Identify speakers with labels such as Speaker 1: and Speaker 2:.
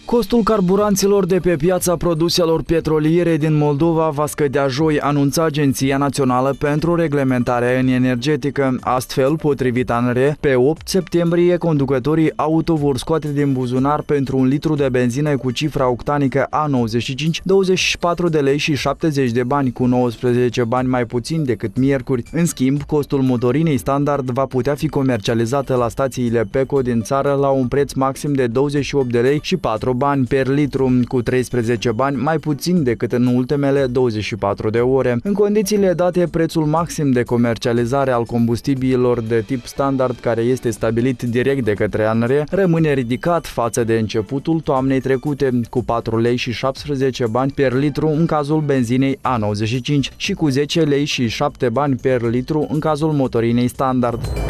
Speaker 1: Costul carburanților de pe piața produselor petroliere din Moldova va scădea joi, anunța Agenția Națională pentru Reglementarea Energetică. Astfel, potrivit ANRE, pe 8 septembrie, conducătorii auto vor scoate din buzunar pentru un litru de benzină cu cifra octanică A95 24 de lei și 70 de bani, cu 19 bani mai puțin decât miercuri. În schimb, costul motorinei standard va putea fi comercializată la stațiile PECO din țară la un preț maxim de 28 de lei și 4 bani per litru, cu 13 bani mai puțin decât în ultimele 24 de ore. În condițiile date, prețul maxim de comercializare al combustibililor de tip standard, care este stabilit direct de către ANRE, rămâne ridicat față de începutul toamnei trecute, cu 4 lei și 17 bani per litru în cazul benzinei A95 și cu 10 lei și 7 bani per litru în cazul motorinei standard.